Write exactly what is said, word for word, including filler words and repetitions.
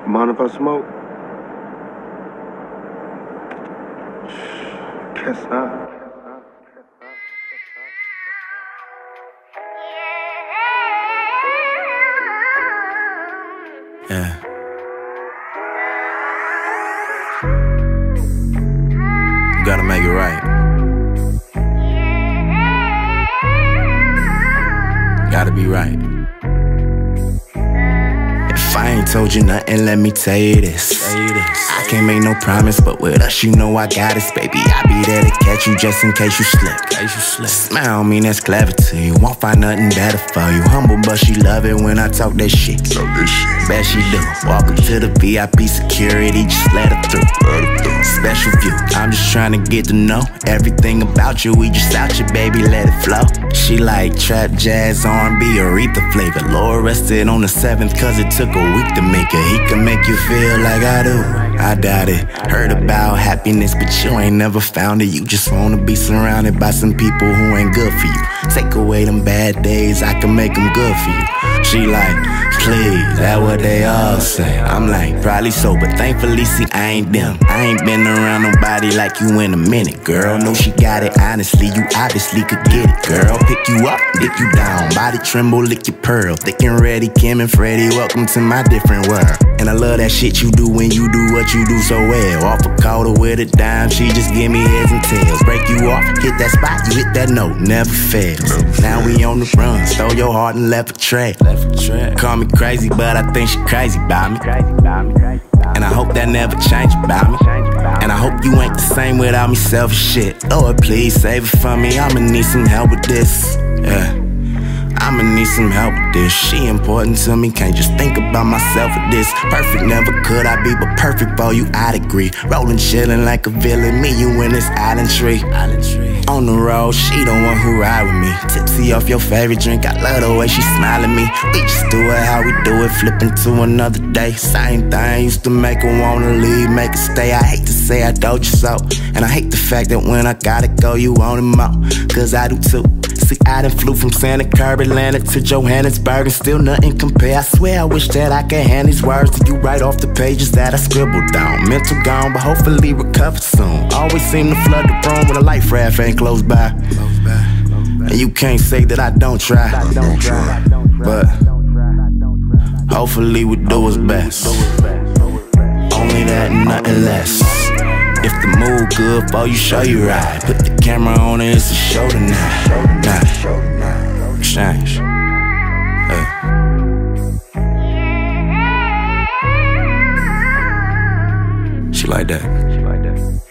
Mind if I smoke? Guess not. Yeah. You gotta make it right. Gotta be right. If I ain't told you nothing, let me tell you this. I can't make no promise, but with us, you know I got this, baby. I be there to catch you just in case you slip. Smile mean that's clever to you. Won't find nothing better for you. Humble, but she love it when I talk that shit. Bet she do. Walk up to the V I P security, just let her through. Special view. I'm just trying to get to know everything about you. We just out you, baby, let it flow. She like trap, jazz, R and B, Aretha flavor. Lord rested on the seventh, cause it took a week to make it. He can make you feel like I do. I doubt it. Heard about happiness, but you ain't never found it. You just wanna be surrounded by some people who ain't good for you. Take away them bad days, I can make them good for you. She like, please, that what they all say. I'm like, probably so, but thankfully, see, I ain't them. I ain't been around nobody like you in a minute, girl. Know she got it, honestly, you obviously could get it, girl. Pick you up, dick you down, body tremble, lick your pearl. Thick and ready, Kim and Freddie, welcome to my different world. And I love that shit you do when you do what you do so well. Off a quarter with a dime, she just give me heads and tails. Break you off, hit that spot, you hit that note, never fails. Now we on the run, stole your heart and left a track. Call me crazy, but I think she crazy about me. And I hope that never change about me. And I hope you ain't the same without me, selfish shit. Lord, please save it for me, I'ma need some help with this. Yeah. I'ma need some help with this. She important to me, can't just think about myself with this. Perfect never could I be, but perfect for you, I'd agree. Rolling, chillin' like a villain, me, you in this island tree. On the road, she the one who ride with me. Tipsy off your favorite drink, I love the way she smile at me. We just do it how we do it, flipping to another day. Same thing, used to make her wanna leave, make her stay. I hate to say I told you so, and I hate the fact that when I gotta go, you want it more, cause I do too. See, I done flew from Santa Cruz, Atlanta to Johannesburg, and still nothing compare. I swear I wish that I could hand these words to you right off the pages that I scribbled down. Mental gone, but hopefully recover soon. Always seem to flood the room when a life raft ain't close by. And you can't say that I don't try, but hopefully we do what's best. Only that and nothing less. If the mood good for you, show you right. Put the camera on it, it's a show tonight. Nah. Exchange. Hey. She like that.